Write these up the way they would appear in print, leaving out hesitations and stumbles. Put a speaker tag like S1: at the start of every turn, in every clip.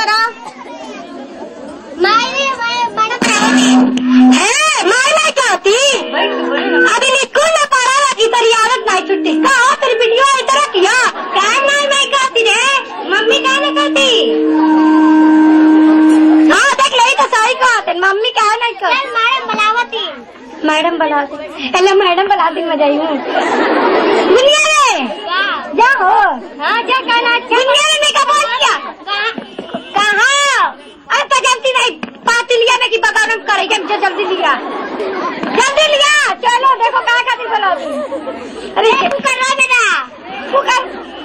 S1: करा माई कहती अभी स्कूल में पढ़ा की तेरी आदत नहीं छुट्टी कहा तेरी वीडियो इधर किया क्या माई कहती रे मम्मी क्या नहीं कहती। हाँ देख ले तो सही कहते मम्मी क्या नहीं कहती। मैडम बुलाती हेलो मैडम बुलाती मैं जाई हूँ दुनिया रे जा हो। हाँ जा कहना दुनिया रे नहीं कहा किया कहाँ अब तो जल्दी नहीं पाती लिया में की बगान करेगा मुझे जल्दी लिया चलो देखो कहाँ खाती बुलाती। अरे कर रहा बेटा कर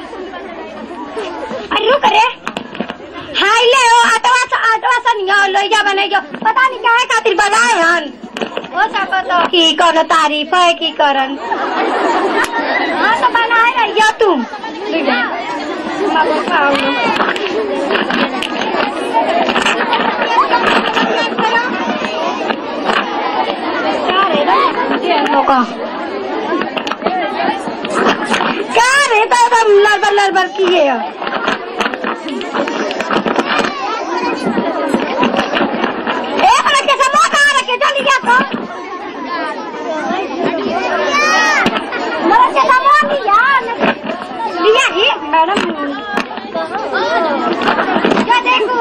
S1: अरे रुक रे हाय ले ओ आटवा सा लो जा बने जो पता नहीं क्या है खातिर बनाए हन वो सब तो की करो तारीफ है की करन। हाँ तो बनाए रहियो तुम क्या रहता है लड़बर किए एक रखे समोह कहाँ रखे जल्दी क्या तो समोह लिया ही मैडम क्या देखो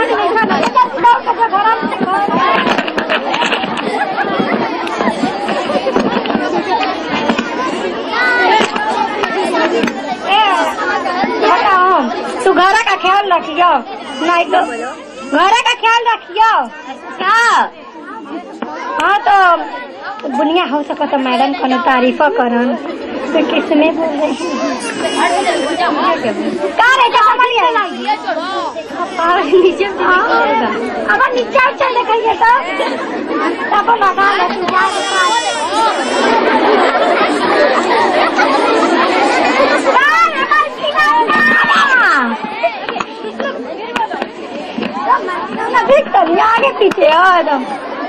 S1: तू घर का ख्याल रखियो नहीं तो घर का ख्याल रखियो। अच्छा हाँ तो बुनिया हो सको तो मैडम को तारीफ करन तो किसने बोल रही नीचे अब नीचे चल देखिए तो लगा आगे पीछे एकदम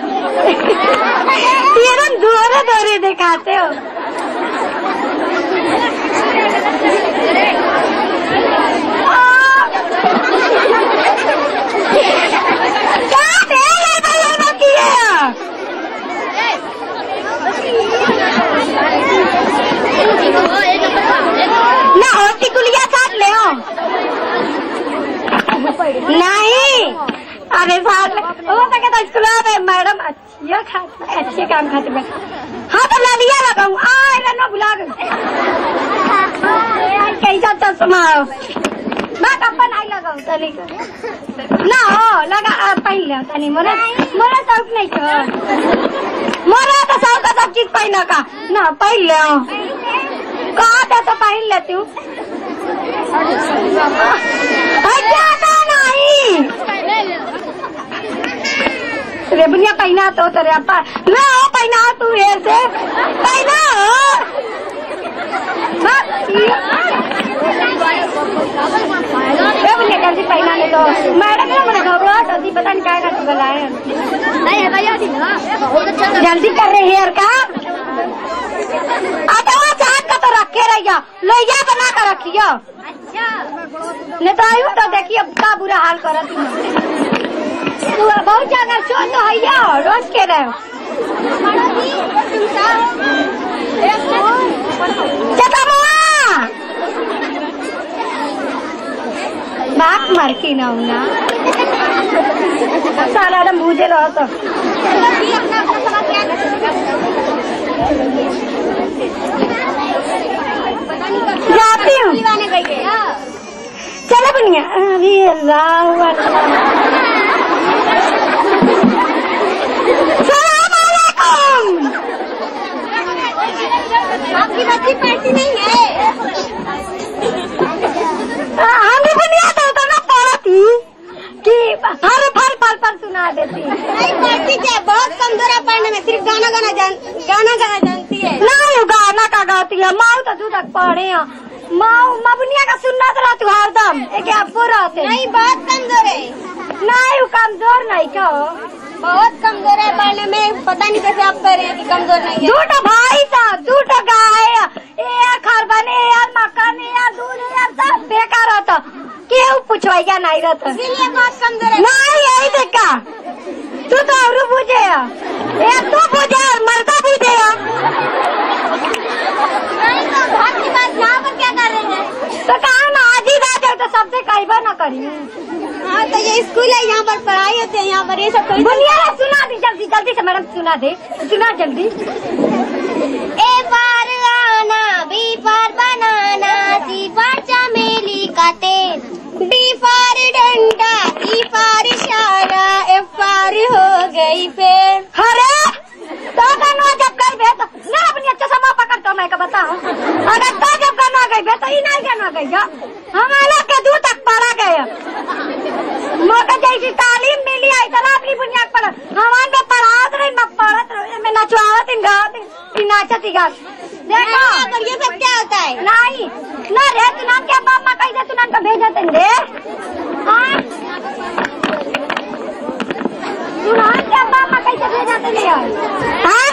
S1: दोरे दोरे दिखाते हो। ना होती गुलिया साथ ले नहीं अरे साथ हो सके तो स्कूल में मैडम अच्छे काम खाते में। हाँ तो लिया लगाऊ ना बुला कैसा चश्मा बात अपन आई लगाऊ तनी ना हो लगा पहन ले तनी मोरा शौक नहीं कर मोरा तो शौक सब चीज पहन का ना पहन ले कहा था तो पहन लेती हूँ नहीं रेबनिया पहना तो तेरे अपा ना हो पहना तू ऐसे पहना रेबनिया जल्दी पहना नहीं तो मैडम ने मुझे घबराहट होती पता नहीं क्या करती बुलाए जल्दी कर रहे हेयर का चाहत का तो रखे रहिया लोहिया बना कर रखियो। अच्छा नहीं तो आयु तो देखिए का बुरा हाल करत तू बहुत जगह शो तो है रोज के रहे बात मर की ना साला मुझे रहो तो जाती हूँ चलो बनिया अरे अल्लाह आपकी बच्ची पैसी नहीं है हमें बुनिया तो ना पड़ा थी कि हर फल सुना देती नहीं पढ़ती क्या बहुत कमजोर है पढ़ने में सिर्फ गाना गाना जानती है ना गाना का गाती है माँ तो तू तक पढ़े माँ बुनिया का सुनना तो तू हरदम एक आपको रहते नहीं बहुत कमजोर है नहीं वो कमजोर नहीं क्या बहुत कमजोर है पढ़ने में पता नहीं कैसे आप कह रहे हैं कि कमजोर नहीं है। झूठा भाई साहब झूठा गाय यार खरबने यार मकान यार दूध यार सब बेकार होता क्यों पूछवाइया नहीं रहता
S2: इसीलिए बहुत कमजोर है।
S1: नहीं यही देखा तू तो और बुझे तू बुझे मरता बुझे
S2: नहीं तो घर की बात यहाँ पर क्या कर रहे हैं?
S1: तो कहा ना आज ही आ जाओ तो सबसे कहबा ना करी।
S2: हाँ तो ये स्कूल है, यहाँ पर पढ़ाई होती है, यहाँ पर ये सब
S1: बोलिए सुना दी जल्दी जल्दी से मैडम सुना दे सुना जल्दी।
S2: ए पर आना, बी पर बनाना, सी पर चमेली का तेल, डी पर डंडा, ई पर इशारा, एफ पर हो गई फेल।
S1: अरे तो गाना जब कर बे तो ना अपनी अच्छा समा पकड़ तो मैं का बताऊं अगर तो जब गाना गई बे तो ही नहीं गाना गई हमारा के दूर तक पड़ा गया मौका जैसी तालीम मिली आई तरह अपनी बुनियाद पर हमारे में पढ़ात रही मैं पढ़त रही मैं नचवात इन गात इन नाचत गा देखो
S2: पर ये सब क्या होता है?
S1: नहीं ना रे तू ना क्या मामा कह दे तू ना तो भेजा तेरे हां तू ना क्या मामा कैसे भेजा तेरे हां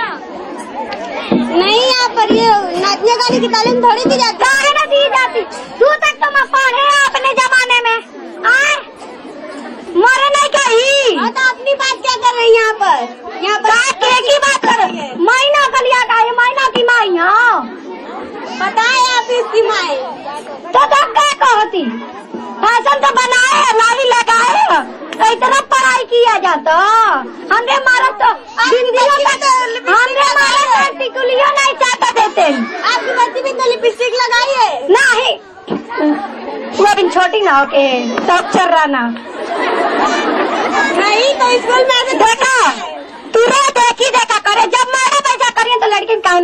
S2: नहीं यहाँ पर ये नाचने गाने की तालीम थोड़ी दी जाती
S1: है ना दी जाती तू तक तो मैं पढ़े अपने जमाने में आए मरे नहीं कही।
S2: हाँ तो अपनी बात क्या कर रही है यहाँ पर
S1: की बात कर महीना कलिया का है महीना की माइया
S2: पता है आप इसकी माए
S1: तो क्या कहती फैशन तो बनाए लाली लगाए तो इतना पढ़ाई किया जाता हमने मारा तो हमने मारा तो टिकुलियों नहीं चाहता देते।
S2: आपकी बच्ची भी तो लिपस्टिक लगाई है?
S1: नहीं वो अभी छोटी ना होके सब चल रहा ना
S2: नहीं तो स्कूल में
S1: देखा तू देखी देखा करे जब मारा पैसा करिए तो लड़की